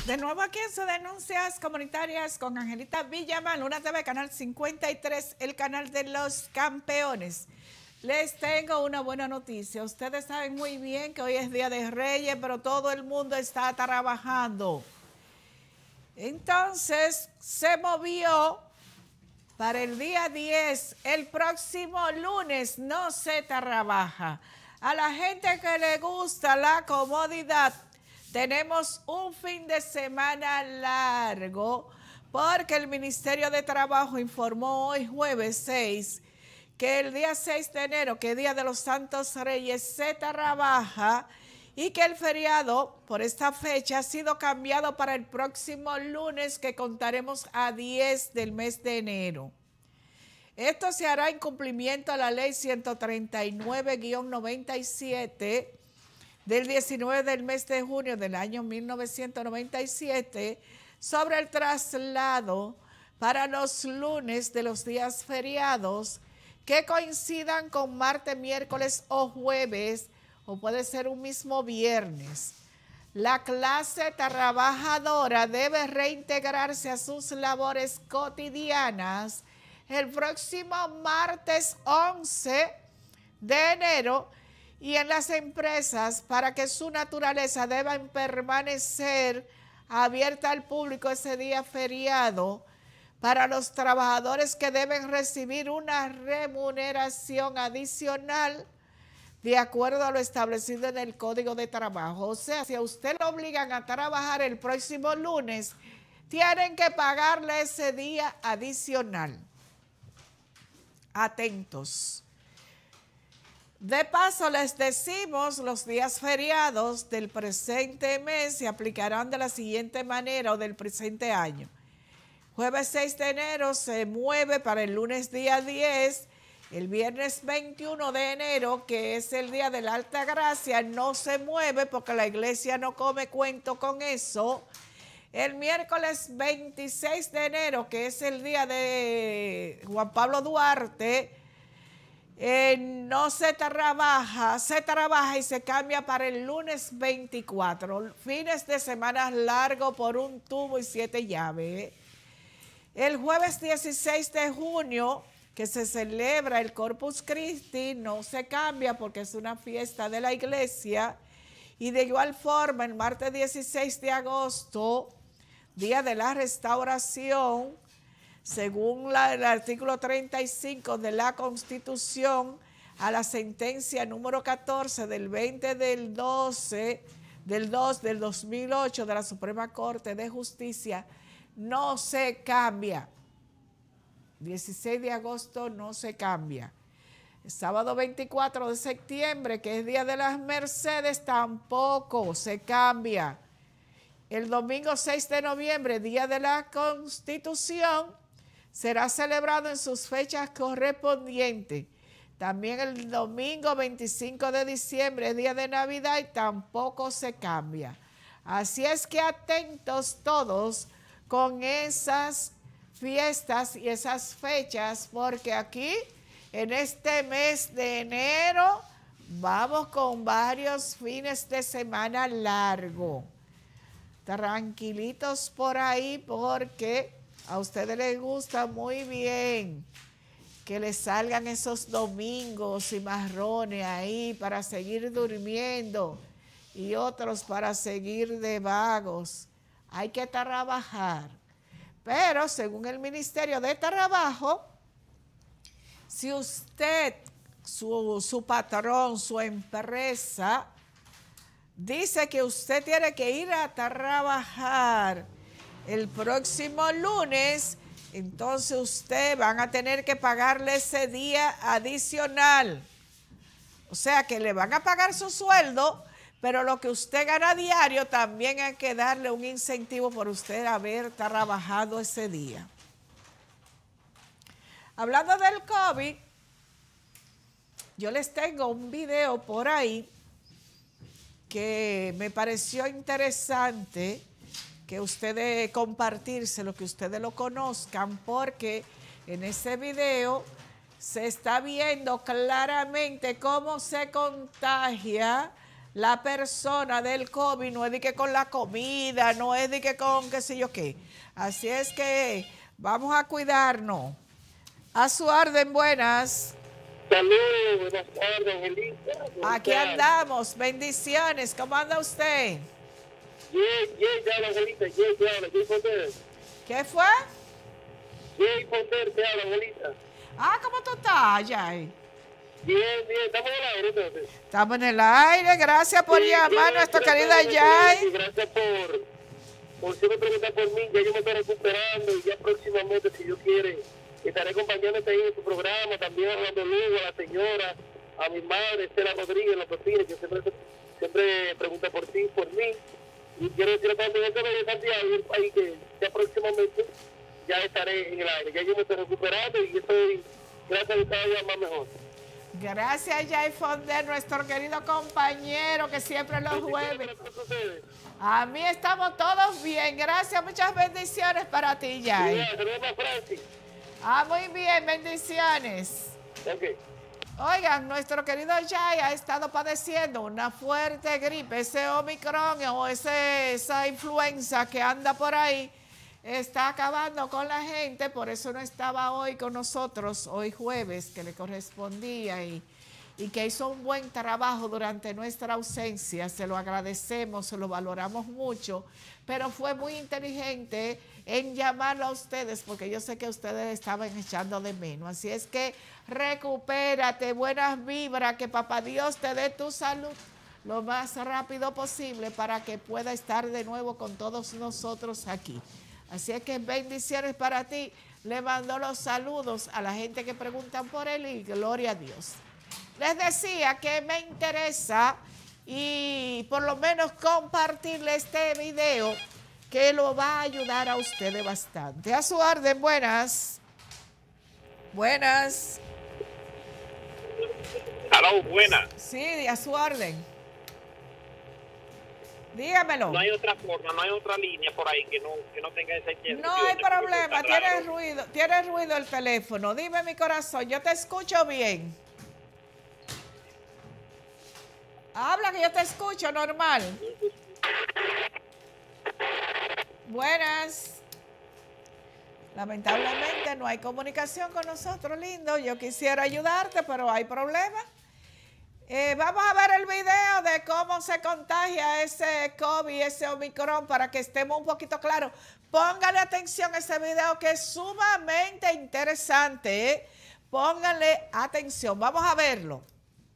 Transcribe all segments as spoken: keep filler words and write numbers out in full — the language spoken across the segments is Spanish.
De nuevo aquí en sus denuncias comunitarias con Angelita Villamán, Luna T V, canal cincuenta y tres, el canal de los campeones. Les tengo una buena noticia. Ustedes saben muy bien que hoy es Día de Reyes, pero todo el mundo está trabajando. Entonces, se movió para el día diez, el próximo lunes no se trabaja. A la gente que le gusta la comodidad, tenemos un fin de semana largo porque el Ministerio de Trabajo informó hoy jueves seis que el día seis de enero, que es Día de los Santos Reyes, se trabaja y que el feriado por esta fecha ha sido cambiado para el próximo lunes, que contaremos a diez del mes de enero. Esto se hará en cumplimiento a la ley ciento treinta y nueve guión noventa y siete del diecinueve del mes de junio del año mil novecientos noventa y siete sobre el traslado para los lunes de los días feriados que coincidan con martes, miércoles o jueves, o puede ser un mismo viernes. La clase trabajadora debe reintegrarse a sus labores cotidianas el próximo martes once de enero, y en las empresas, para que su naturaleza deba permanecer abierta al público ese día feriado, para los trabajadores que deben recibir una remuneración adicional de acuerdo a lo establecido en el Código de Trabajo. O sea, si a usted lo obligan a trabajar el próximo lunes, tienen que pagarle ese día adicional. Atentos. De paso, les decimos, los días feriados del presente mes se aplicarán de la siguiente manera, o del presente año. Jueves seis de enero se mueve para el lunes día diez, el viernes veintiuno de enero, que es el día de la Alta Gracia, no se mueve porque la iglesia no come cuento con eso. El miércoles veintiséis de enero, que es el día de Juan Pablo Duarte, eh, no se trabaja, se trabaja y se cambia para el lunes veinticuatro. Fines de semana largo por un tubo y siete llaves. El jueves dieciséis de junio, que se celebra el Corpus Christi, no se cambia porque es una fiesta de la iglesia. Y de igual forma, el martes dieciséis de agosto, Día de la Restauración, según la, el artículo treinta y cinco de la Constitución, a la sentencia número catorce del veinte del doce del dos del dos mil ocho de la Suprema Corte de Justicia, no se cambia. dieciséis de agosto no se cambia. El sábado veinticuatro de septiembre, que es Día de las Mercedes, tampoco se cambia. El domingo seis de noviembre, Día de la Constitución, será celebrado en sus fechas correspondientes. También el domingo veinticinco de diciembre, Día de Navidad, y tampoco se cambia. Así es que atentos todos con esas fiestas y esas fechas, porque aquí en este mes de enero vamos con varios fines de semana largo. Tranquilitos por ahí, porque a ustedes les gusta muy bien que les salgan esos domingos y marrones ahí para seguir durmiendo y otros para seguir de vagos. Hay que trabajar. Pero según el Ministerio de Trabajo, si usted, su, su patrón, su empresa, dice que usted tiene que ir a trabajar el próximo lunes, entonces usted van a tener que pagarle ese día adicional. O sea que le van a pagar su sueldo, pero lo que usted gana diario también hay que darle un incentivo por usted haber trabajado ese día. Hablando del COVID, yo les tengo un video por ahí que me pareció interesante que ustedes compartírselo, que ustedes lo conozcan, porque en ese video se está viendo claramente cómo se contagia la persona del COVID, no es de que con la comida, no es de que con qué sé yo qué. Así es que vamos a cuidarnos. A su orden, buenas. Saludos, buenas tardes, Angelita. Aquí andamos, bendiciones. ¿Cómo anda usted? Jay, Jay, te habla, Angelita. Jay, te habla. Jay Potter. ¿Qué fue? Jay Potter, te habla, Angelita. Ah, ¿cómo tú estás, Jay? Bien, bien, estamos en el aire, entonces. Estamos en el aire, gracias por Sí, llamar, sí, nuestra gracias, querida gracias, Jay. Gracias por, por siempre preguntar por mí. Ya yo me estoy recuperando y ya próximamente, si Dios quiere, estaré acompañándote ahí en tu programa, también hablando luego a la señora, a mi madre, Estela Rodríguez, la Pepines, que siempre, siempre pregunta por ti, por mí. Y quiero decirle también a de Santiago y el país que ya próximamente ya estaré en el aire. Ya yo me estoy recuperando y estoy, gracias a Dios, cada día más mejor. Gracias, Jay Fonder, nuestro querido compañero que siempre los jueves. A mí estamos todos bien, gracias, muchas bendiciones para ti, Jay. Ah, muy bien, bendiciones. Okay. Oigan, nuestro querido Jay ha estado padeciendo una fuerte gripe, ese Omicron o ese, esa influenza que anda por ahí, está acabando con la gente, por eso no estaba hoy con nosotros, hoy jueves, que le correspondía y, y que hizo un buen trabajo durante nuestra ausencia, se lo agradecemos, se lo valoramos mucho, pero fue muy inteligente en llamarlo a ustedes, porque yo sé que ustedes estaban echando de menos, así es que recupérate, buenas vibras, que papá Dios te dé tu salud lo más rápido posible para que pueda estar de nuevo con todos nosotros aquí. Así es que bendiciones para ti. Le mando los saludos a la gente que preguntan por él y gloria a Dios. Les decía que me interesa y por lo menos compartirle este video que lo va a ayudar a ustedes bastante. A su orden, buenas. Buenas. Aló, buenas. Sí, a su orden. Dígamelo. No hay otra forma, no hay otra línea por ahí que no, que no tenga esa interrupción. No hay problema, tiene ruido, tiene ruido el teléfono. Dime, mi corazón, yo te escucho bien. Habla que yo te escucho normal. Buenas. Lamentablemente no hay comunicación con nosotros, lindo. Yo quisiera ayudarte, pero hay problemas. Eh, vamos a ver el video de cómo se contagia ese COVID, ese Omicron, para que estemos un poquito claros. Póngale atención a ese video que es sumamente interesante, ¿eh? Pónganle atención. Vamos a verlo.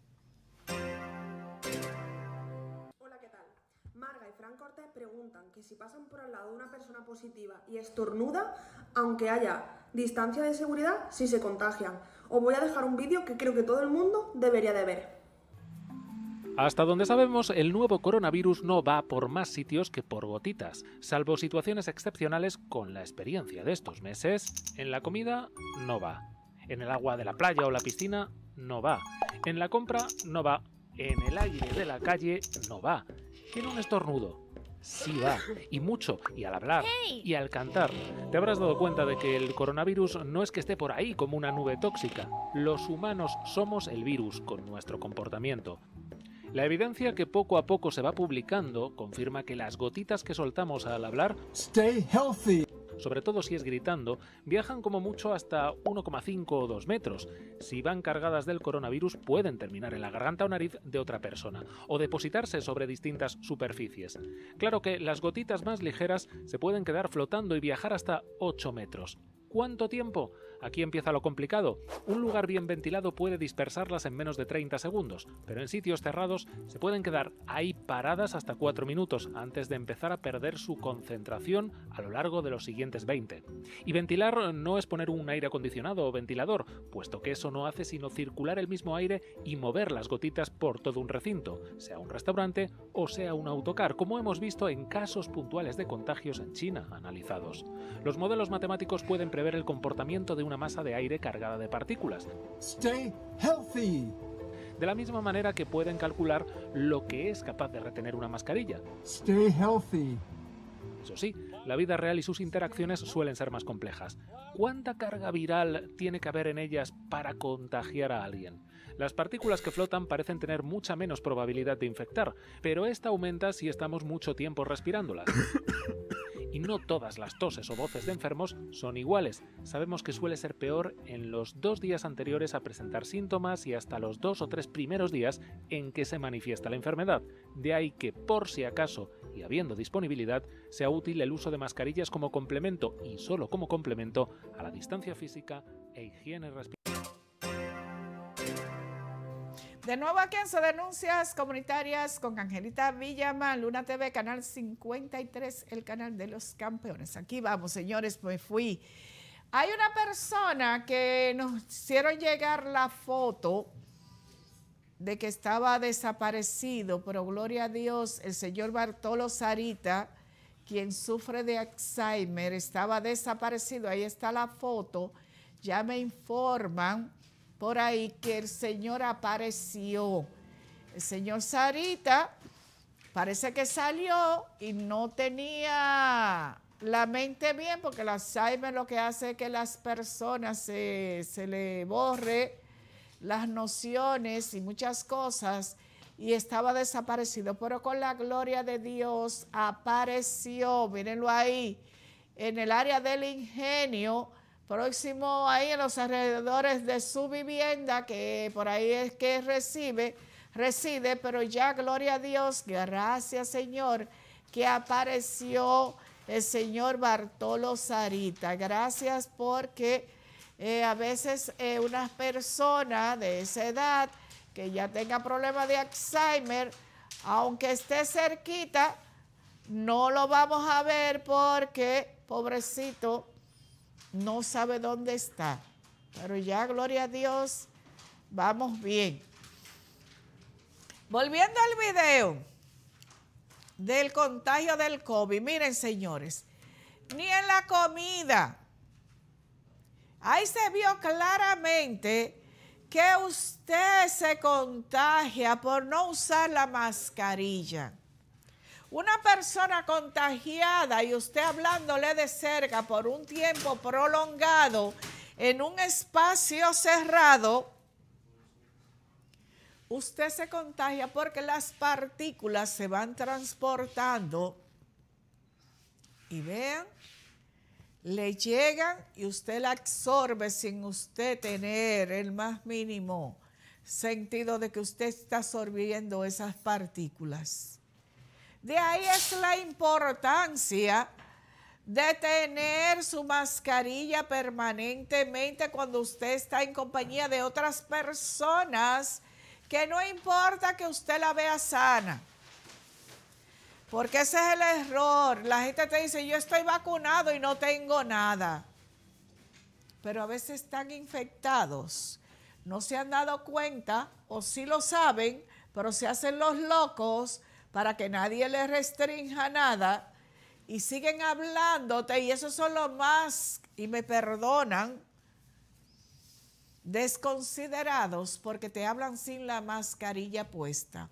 Hola, ¿qué tal? Marga y Fran Cortés preguntan que si pasan por al lado de una persona positiva y estornuda, aunque haya distancia de seguridad, si se contagian. Os voy a dejar un vídeo que creo que todo el mundo debería de ver. Hasta donde sabemos, el nuevo coronavirus no va por más sitios que por gotitas, salvo situaciones excepcionales con la experiencia de estos meses. En la comida, no va. En el agua de la playa o la piscina, no va. En la compra, no va. En el aire de la calle, no va. En un estornudo, sí va. Y mucho. Y al hablar. Y al cantar. Te habrás dado cuenta de que el coronavirus no es que esté por ahí como una nube tóxica. Los humanos somos el virus con nuestro comportamiento. La evidencia que poco a poco se va publicando confirma que las gotitas que soltamos al hablar, Stay healthy. sobre todo si es gritando, viajan como mucho hasta uno coma cinco o dos metros. Si van cargadas del coronavirus, pueden terminar en la garganta o nariz de otra persona, o depositarse sobre distintas superficies. Claro que las gotitas más ligeras se pueden quedar flotando y viajar hasta ocho metros. ¿Cuánto tiempo? Aquí empieza lo complicado. Un lugar bien ventilado puede dispersarlas en menos de treinta segundos, pero en sitios cerrados se pueden quedar ahí paradas hasta cuatro minutos antes de empezar a perder su concentración a lo largo de los siguientes veinte. Y ventilar no es poner un aire acondicionado o ventilador, puesto que eso no hace sino circular el mismo aire y mover las gotitas por todo un recinto, sea un restaurante o sea un autocar, como hemos visto en casos puntuales de contagios en China analizados. Los modelos matemáticos pueden prever el comportamiento de una masa de aire cargada de partículas. Stay healthy. De la misma manera que pueden calcular lo que es capaz de retener una mascarilla. Stay healthy. Eso sí, la vida real y sus interacciones suelen ser más complejas. ¿Cuánta carga viral tiene que haber en ellas para contagiar a alguien? Las partículas que flotan parecen tener mucha menos probabilidad de infectar, pero esta aumenta si estamos mucho tiempo respirándolas. Y no todas las toses o voces de enfermos son iguales. Sabemos que suele ser peor en los dos días anteriores a presentar síntomas y hasta los dos o tres primeros días en que se manifiesta la enfermedad. De ahí que, por si acaso, y habiendo disponibilidad, sea útil el uso de mascarillas como complemento, y solo como complemento, a la distancia física e higiene respiratoria. De nuevo aquí en sus denuncias comunitarias con Angelita Villamán, Luna T V, canal cincuenta y tres, el canal de los campeones. Aquí vamos, señores, pues fui. Hay una persona que nos hicieron llegar la foto de que estaba desaparecido, pero gloria a Dios, el señor Bartolo Sarita, quien sufre de Alzheimer, estaba desaparecido. Ahí está la foto. Ya me informan por ahí que el señor apareció. El señor Sarita parece que salió y no tenía la mente bien, porque el Alzheimer lo que hace es que las personas se, se le borre las nociones y muchas cosas, y estaba desaparecido, pero con la gloria de Dios apareció. Mírenlo ahí, en el área del Ingenio, próximo ahí en los alrededores de su vivienda, que por ahí es que recibe, reside, pero ya, gloria a Dios, gracias Señor, que apareció el señor Bartolo Sarita. Gracias, porque eh, a veces eh, una persona de esa edad que ya tenga problemas de Alzheimer, aunque esté cerquita, no lo vamos a ver porque, pobrecito, no sabe dónde está. Pero ya, gloria a Dios, vamos bien. Volviendo al video del contagio del COVID, miren, señores, ni en la comida. Ahí se vio claramente que usted se contagia por no usar la mascarilla. Una persona contagiada y usted hablándole de cerca por un tiempo prolongado en un espacio cerrado, usted se contagia porque las partículas se van transportando y vean, le llegan y usted la absorbe sin usted tener el más mínimo sentido de que usted está absorbiendo esas partículas. De ahí es la importancia de tener su mascarilla permanentemente cuando usted está en compañía de otras personas, que no importa que usted la vea sana. Porque ese es el error. La gente te dice, yo estoy vacunado y no tengo nada. Pero a veces están infectados. No se han dado cuenta, o sí lo saben, pero se hacen los locos para que nadie les restrinja nada, y siguen hablándote, y esos son los más, y me perdonan, desconsiderados, porque te hablan sin la mascarilla puesta.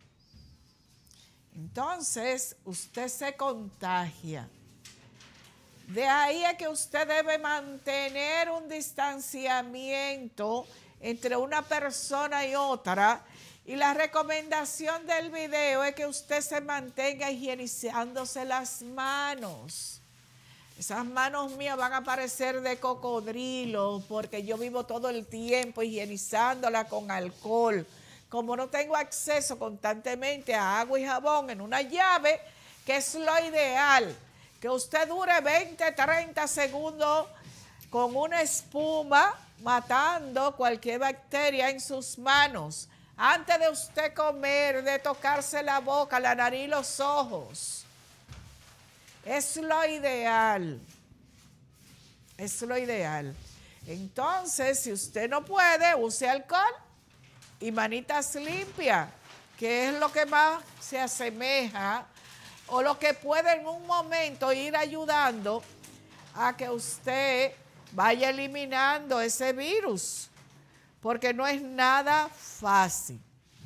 Entonces, usted se contagia. De ahí es que usted debe mantener un distanciamiento entre una persona y otra. Y la recomendación del video es que usted se mantenga higienizándose las manos. Esas manos mías van a parecer de cocodrilo porque yo vivo todo el tiempo higienizándola con alcohol. Como no tengo acceso constantemente a agua y jabón en una llave, que es lo ideal, que usted dure veinte, treinta segundos con una espuma matando cualquier bacteria en sus manos. Antes de usted comer, de tocarse la boca, la nariz y los ojos. Es lo ideal. Es lo ideal. Entonces, si usted no puede, use alcohol y manitas limpias, que es lo que más se asemeja o lo que puede en un momento ir ayudando a que usted vaya eliminando ese virus. Porque no es nada fácil.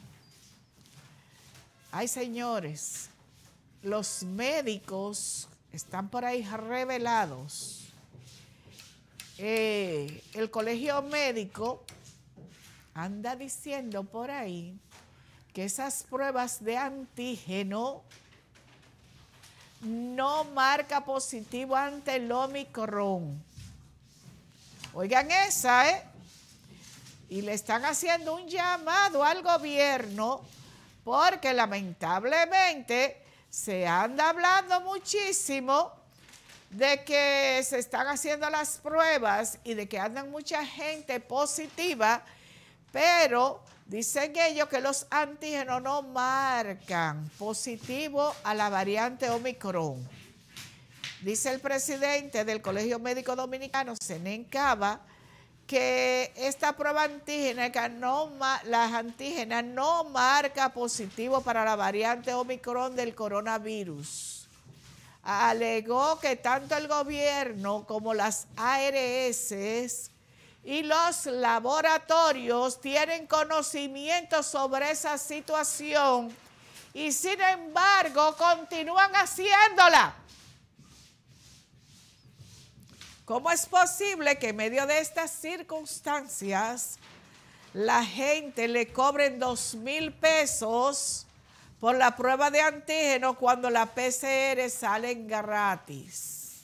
Ay, señores, los médicos están por ahí revelados. Eh, el colegio médico anda diciendo por ahí que esas pruebas de antígeno no marca positivo ante el Omicron. Oigan esa, ¿eh? Y le están haciendo un llamado al gobierno porque lamentablemente se anda hablando muchísimo de que se están haciendo las pruebas y de que andan mucha gente positiva, pero dicen ellos que los antígenos no marcan positivo a la variante Omicron. Dice el presidente del Colegio Médico Dominicano, Zenén Cava, que esta prueba antígena, no, las antígenas no marca positivo para la variante Omicron del coronavirus. Alegó que tanto el gobierno como las A R S y los laboratorios tienen conocimiento sobre esa situación y sin embargo continúan haciéndola. ¿Cómo es posible que en medio de estas circunstancias la gente le cobren dos mil pesos por la prueba de antígeno cuando la P C R salen gratis?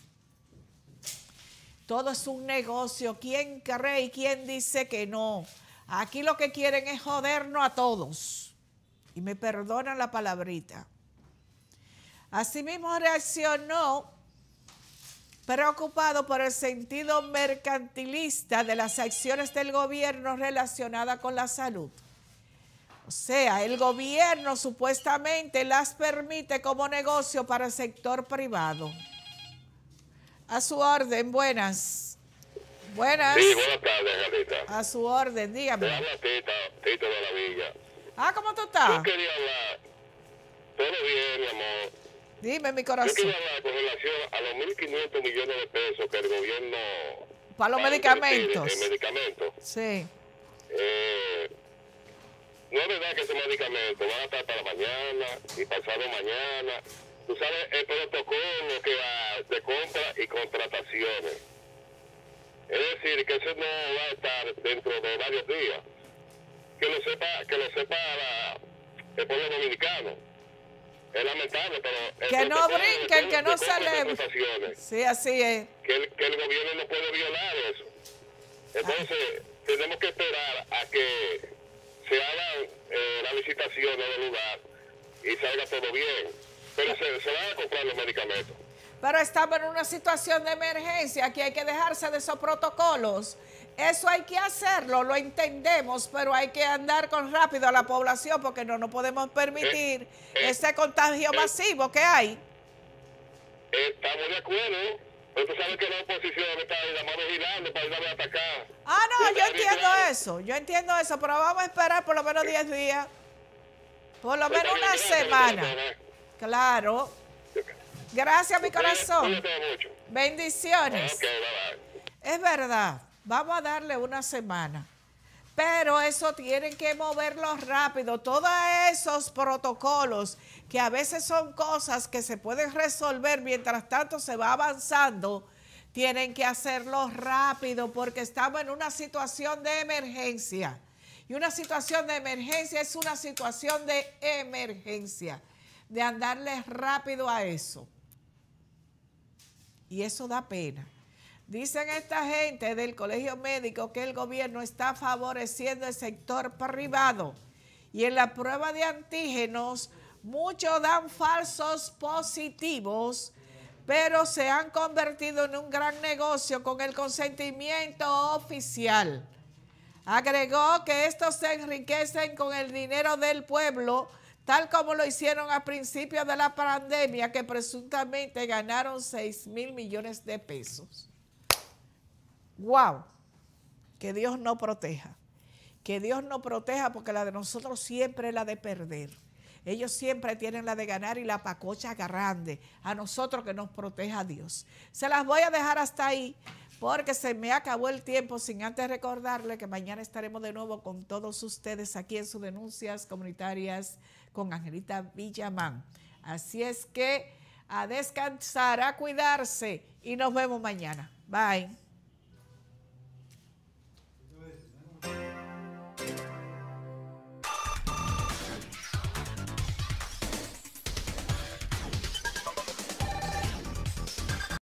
Todo es un negocio. ¿Quién cree y quién dice que no? Aquí lo que quieren es jodernos a todos. Y me perdonan la palabrita. Asimismo reaccionó preocupado por el sentido mercantilista de las acciones del gobierno relacionadas con la salud. O sea, el gobierno supuestamente las permite como negocio para el sector privado. A su orden, buenas. Buenas. Sí, buenas tardes, Angelita. A su orden, dígame. Te habla Tita, Tita de la Villa. Ah, ¿cómo tú estás? Yo quería hablar, todo bien, mi amor. Dime, mi Yo corazón. quería hablar con relación a los mil quinientos millones de pesos que el gobierno... Para los va a medicamentos. invertir en medicamentos. Sí. Eh, no es verdad que esos medicamentos van a estar para mañana y pasado mañana. Tú sabes el protocolo que va de compra y contrataciones. Es decir, que eso no va a estar dentro de varios días. Que lo sepa, que lo sepa la, el pueblo dominicano. Es lamentable, pero... Que no brinquen, que no celebren. Sí, así es. Que el, que el gobierno no puede violar eso. Entonces, ah. tenemos que esperar a que se hagan eh, las licitaciones del lugar y salga todo bien. Pero se, se van a comprar los medicamentos. Pero estamos en una situación de emergencia, que hay que dejarse de esos protocolos. Eso hay que hacerlo, lo entendemos, pero hay que andar con rápido a la población porque no nos podemos permitir eh, eh, ese contagio eh, masivo que hay. Estamos de acuerdo, pero tú sabes que la oposición está la mano vigilando para ir a atacar. Ah, no, yo entiendo claro. eso, yo entiendo eso, pero vamos a esperar por lo menos diez días, por lo menos una semana. Claro. Gracias, mi corazón. Bendiciones. Okay, bye bye. Es verdad. Vamos a darle una semana, pero eso tienen que moverlo rápido. Todos esos protocolos que a veces son cosas que se pueden resolver mientras tanto se va avanzando, tienen que hacerlo rápido porque estamos en una situación de emergencia. Y una situación de emergencia es una situación de emergencia, de andarle rápido a eso. Y eso da pena. Dicen esta gente del Colegio Médico que el gobierno está favoreciendo el sector privado y en la prueba de antígenos muchos dan falsos positivos, pero se han convertido en un gran negocio con el consentimiento oficial. Agregó que estos se enriquecen con el dinero del pueblo, tal como lo hicieron a principios de la pandemia, que presuntamente ganaron seis mil millones de pesos. ¡Wow! Que Dios nos proteja. Que Dios nos proteja porque la de nosotros siempre es la de perder. Ellos siempre tienen la de ganar y la pacocha grande. A nosotros que nos proteja Dios. Se las voy a dejar hasta ahí porque se me acabó el tiempo sin antes recordarle que mañana estaremos de nuevo con todos ustedes aquí en sus denuncias comunitarias con Angelita Villamán. Así es que a descansar, a cuidarse y nos vemos mañana. Bye.